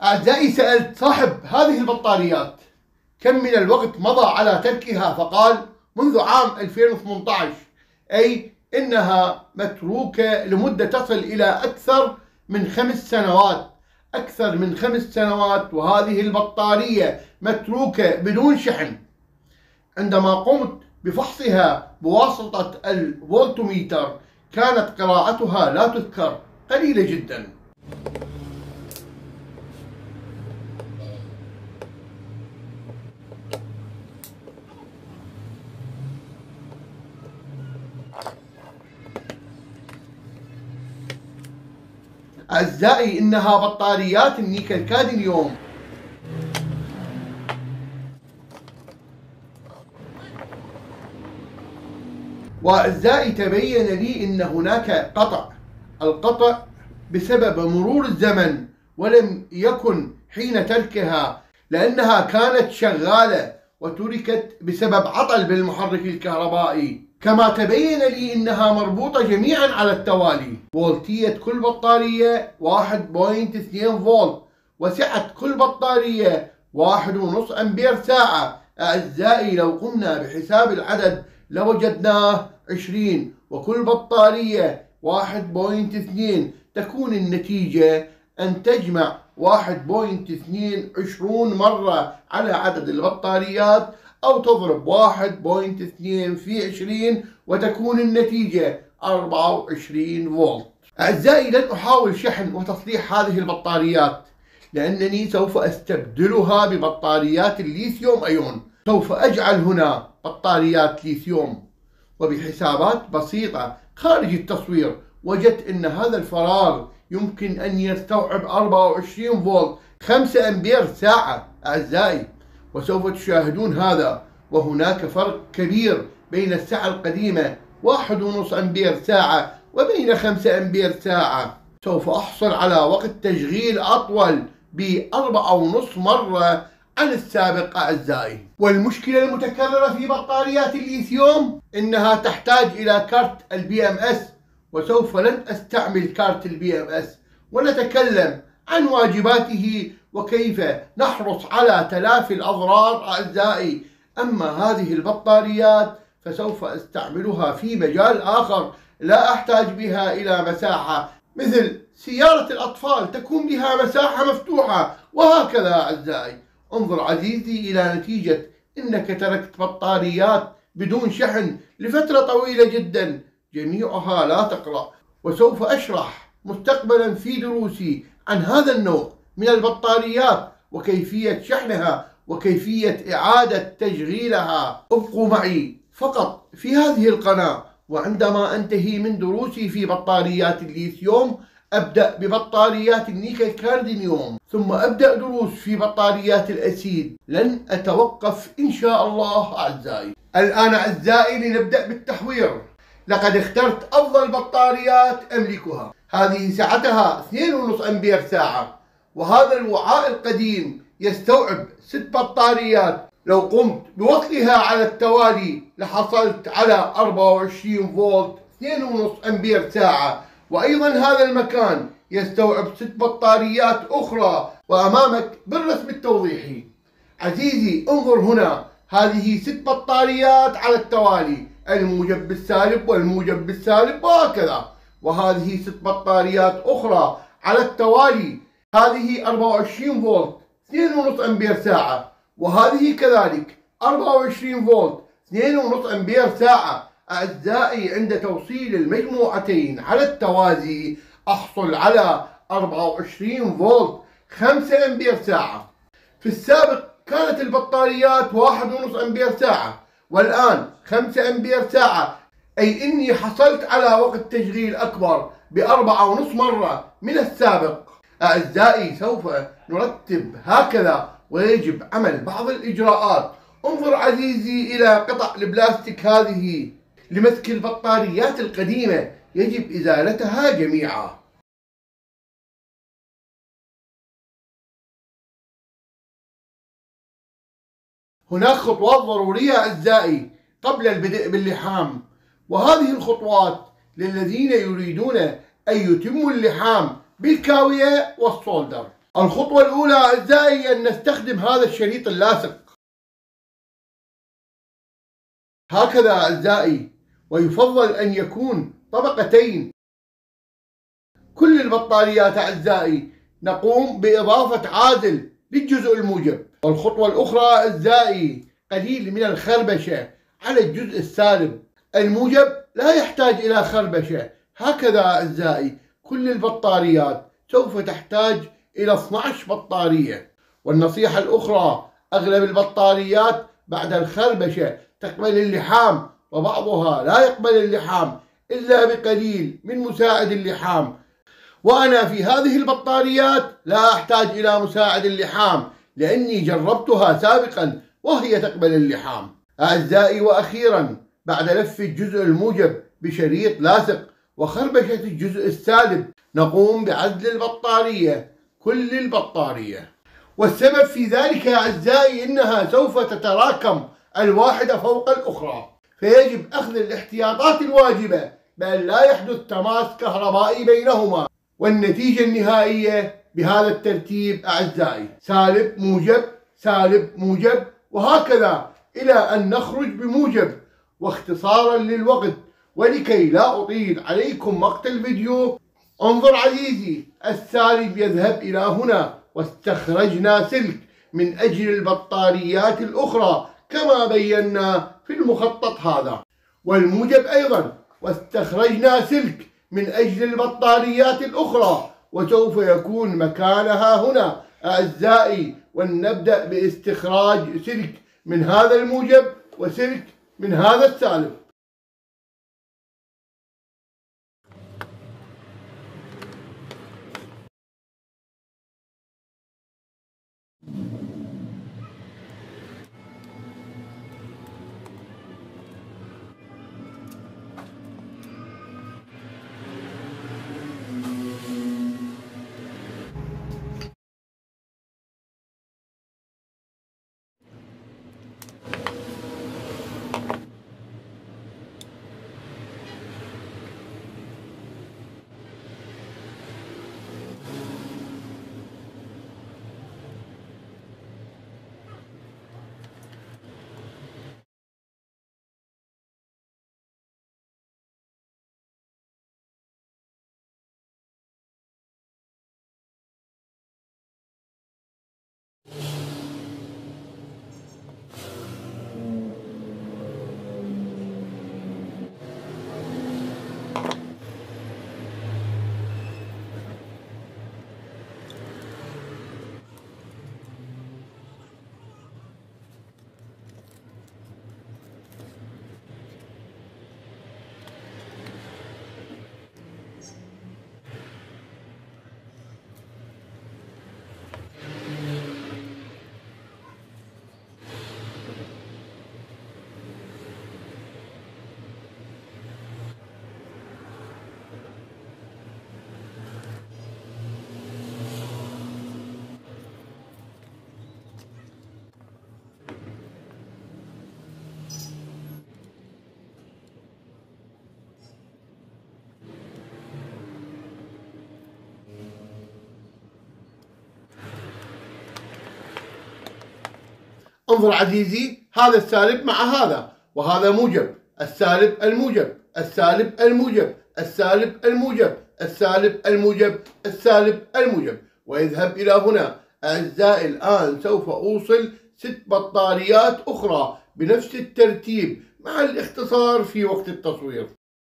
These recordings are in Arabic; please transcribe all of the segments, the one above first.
أعزائي، سألت صاحب هذه البطاريات كم من الوقت مضى على تركها، فقال منذ عام 2018، أي إنها متروكة لمدة تصل إلى أكثر من 5 سنوات. أكثر من 5 سنوات وهذه البطارية متروكة بدون شحن. عندما قمت بفحصها بواسطة الفولتميتر كانت قراءتها لا تذكر، قليلة جدا. أعزائي، إنها بطاريات النيكل كادميوم. وأعزائي، تبين لي أن هناك القطع بسبب مرور الزمن، ولم يكن حين تركها، لأنها كانت شغالة وتركت بسبب عطل بالمحرك الكهربائي. كما تبين لي أنها مربوطة جميعا على التوالي. فولتية كل بطارية 1.2 فولت، وسعة كل بطارية 1.5 أمبير ساعة. أعزائي، لو قمنا بحساب العدد لوجدناه 20، وكل بطارية 1.2، تكون النتيجة أن تجمع 1.2 20 مرة على عدد البطاريات، أو تضرب 1.2 في 20 وتكون النتيجة 24 فولت. أعزائي، لن أحاول شحن وتصليح هذه البطاريات، لأنني سوف أستبدلها ببطاريات الليثيوم أيون. سوف أجعل هنا بطاريات ليثيوم، وبحسابات بسيطة خارج التصوير وجدت أن هذا الفراغ يمكن أن يستوعب 24 فولت 5 أمبير ساعة. أعزائي، وسوف تشاهدون هذا، وهناك فرق كبير بين الساعة القديمة 1.5 أمبير ساعة وبين 5 أمبير ساعة. سوف أحصل على وقت تشغيل أطول ب4.5 مرة عن السابق. أعزائي، والمشكلة المتكررة في بطاريات الليثيوم إنها تحتاج إلى كارت الBMS، وسوف لن أستعمل كارت الBMS، ونتكلم عن واجباته وكيف نحرص على تلافي الأضرار. أعزائي، أما هذه البطاريات فسوف أستعملها في مجال آخر لا أحتاج بها إلى مساحة، مثل سيارة الأطفال تكون بها مساحة مفتوحة، وهكذا. أعزائي، انظر عزيزي إلى نتيجة إنك تركت بطاريات بدون شحن لفترة طويلة جدا، جميعها لا تقرأ. وسوف أشرح مستقبلا في دروسي عن هذا النوع من البطاريات وكيفية شحنها وكيفية إعادة تشغيلها. ابقوا معي فقط في هذه القناة، وعندما أنتهي من دروسي في بطاريات الليثيوم أبدأ ببطاريات النيكل كادميوم، ثم أبدأ دروس في بطاريات الأسيد. لن أتوقف إن شاء الله. أعزائي، الآن أعزائي لنبدأ بالتحوير. لقد اخترت أفضل بطاريات أملكها. هذه سعتها 2.5 أمبير ساعة، وهذا الوعاء القديم يستوعب 6 بطاريات. لو قمت بوصلها على التوالي لحصلت على 24 فولت 2.5 أمبير ساعة. وأيضا هذا المكان يستوعب 6 بطاريات أخرى، وأمامك بالرسم التوضيحي. عزيزي، انظر هنا، هذه 6 بطاريات على التوالي، الموجب بالسالب والموجب بالسالب وهكذا. وهذه 6 بطاريات أخرى على التوالي، هذه 24 فولت 2.5 أمبير ساعة، وهذه كذلك 24 فولت 2.5 أمبير ساعة. أعزائي، عند توصيل المجموعتين على التوازي أحصل على 24 فولت 5 أمبير ساعة. في السابق كانت البطاريات 1.5 أمبير ساعة، والآن 5 أمبير ساعة، أي إني حصلت على وقت تشغيل أكبر ب4.5 مرة من السابق. أعزائي، سوف نرتب هكذا، ويجب عمل بعض الإجراءات. انظر عزيزي إلى قطع البلاستيك هذه لمسك البطاريات القديمة، يجب إزالتها جميعا. هناك خطوات ضرورية أعزائي قبل البدء باللحام، وهذه الخطوات للذين يريدون أن يتموا اللحام بالكاوية والسولدر. الخطوة الأولى أعزائي أن نستخدم هذا الشريط اللاصق هكذا أعزائي، ويفضل أن يكون طبقتين. كل البطاريات أعزائي نقوم بإضافة عازل للجزء الموجب. والخطوة الأخرى أعزائي قليل من الخربشة على الجزء السالب. الموجب لا يحتاج إلى خربشة. هكذا أعزائي كل البطاريات سوف تحتاج إلى 12 بطارية. والنصيحة الأخرى أغلب البطاريات بعد الخربشة تقبل اللحام، وبعضها لا يقبل اللحام إلا بقليل من مساعد اللحام. وأنا في هذه البطاريات لا أحتاج إلى مساعد اللحام لأني جربتها سابقا وهي تقبل اللحام. أعزائي وأخيرا بعد لف الجزء الموجب بشريط لاصق وخربشة الجزء السالب نقوم بعزل البطارية، كل البطارية. والسبب في ذلك يا أعزائي إنها سوف تتراكم الواحدة فوق الأخرى، فيجب أخذ الاحتياطات الواجبة بأن لا يحدث تماس كهربائي بينهما. والنتيجة النهائية بهذا الترتيب أعزائي سالب موجب سالب موجب، وهكذا إلى أن نخرج بموجب. واختصارا للوقت ولكي لا أطيل عليكم مقطع الفيديو، انظر عزيزي، السالب يذهب إلى هنا واستخرجنا سلك من أجل البطاريات الأخرى كما بينا في المخطط هذا، والموجب أيضا واستخرجنا سلك من أجل البطاريات الأخرى، وسوف يكون مكانها هنا أعزائي. ونبدأ باستخراج سلك من هذا الموجب وسلك من هذا السالب. انظر عزيزي، هذا السالب مع هذا، وهذا موجب، السالب الموجب، السالب الموجب، السالب الموجب، السالب الموجب، السالب الموجب، ويذهب إلى هنا. أعزائي الآن سوف أوصل 6 بطاريات أخرى بنفس الترتيب مع الاختصار في وقت التصوير.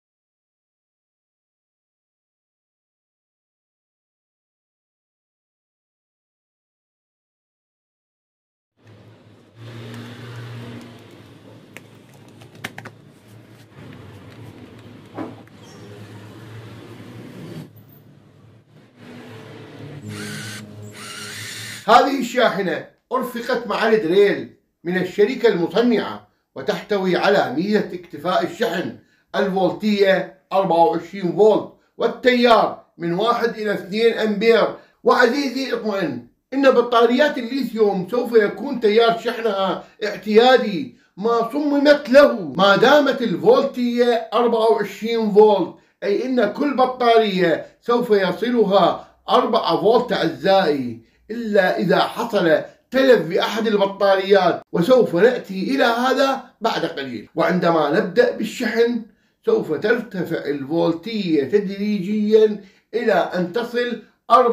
هذه الشاحنة أرفقت مع الدريل من الشركة المصنعة، وتحتوي على ميزة اكتفاء الشحن الفولتية 24 فولت، والتيار من 1 إلى 2 أمبير. وعزيزي اطمئن إن بطاريات الليثيوم سوف يكون تيار شحنها اعتيادي ما صممت له ما دامت الفولتية 24 فولت، أي إن كل بطارية سوف يصلها 4 فولت أعزائي. إلا إذا حصل تلف بأحد البطاريات، وسوف نأتي إلى هذا بعد قليل. وعندما نبدأ بالشحن سوف ترتفع الفولتية تدريجيا إلى أن تصل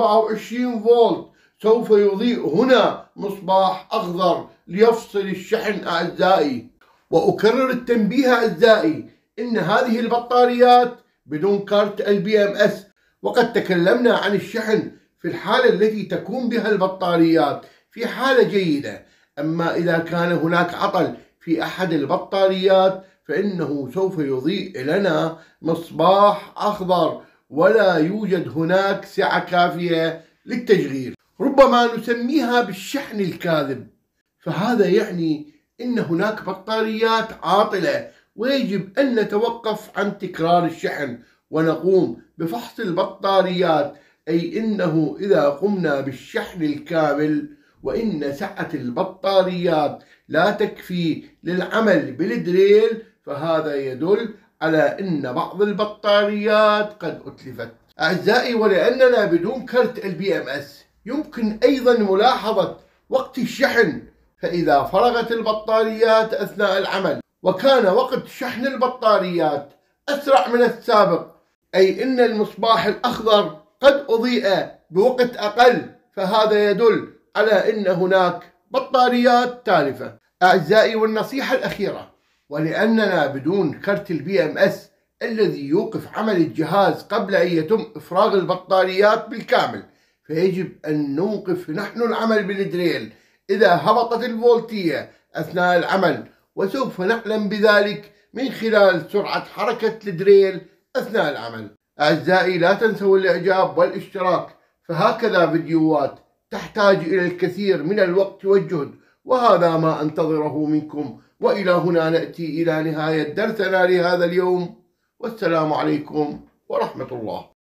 24 فولت. سوف يضيء هنا مصباح أخضر ليفصل الشحن أعزائي. وأكرر التنبيه أعزائي إن هذه البطاريات بدون كارت الBMS، وقد تكلمنا عن الشحن في الحالة التي تكون بها البطاريات في حالة جيدة. أما إذا كان هناك عطل في أحد البطاريات فإنه سوف يضيء لنا مصباح أخضر ولا يوجد هناك سعة كافية للتشغيل. ربما نسميها بالشحن الكاذب، فهذا يعني إن هناك بطاريات عاطلة ويجب أن نتوقف عن تكرار الشحن ونقوم بفحص البطاريات، أي إنه إذا قمنا بالشحن الكامل وإن سعة البطاريات لا تكفي للعمل بالدريل فهذا يدل على إن بعض البطاريات قد أتلفت أعزائي. ولأننا بدون كرت الBMS يمكن أيضا ملاحظة وقت الشحن، فإذا فرغت البطاريات أثناء العمل وكان وقت شحن البطاريات أسرع من السابق، أي إن المصباح الأخضر قد أضيء بوقت أقل، فهذا يدل على إن هناك بطاريات تالفة أعزائي. والنصيحة الأخيرة، ولأننا بدون كرت الBMS الذي يوقف عمل الجهاز قبل أن يتم إفراغ البطاريات بالكامل، فيجب أن نوقف نحن العمل بالدريل إذا هبطت الفولتية أثناء العمل، وسوف نعلم بذلك من خلال سرعة حركة الدريل أثناء العمل. أعزائي لا تنسوا الإعجاب والاشتراك، فهكذا فيديوهات تحتاج إلى الكثير من الوقت والجهد، وهذا ما أنتظره منكم. وإلى هنا نأتي إلى نهاية درسنا لهذا اليوم، والسلام عليكم ورحمة الله.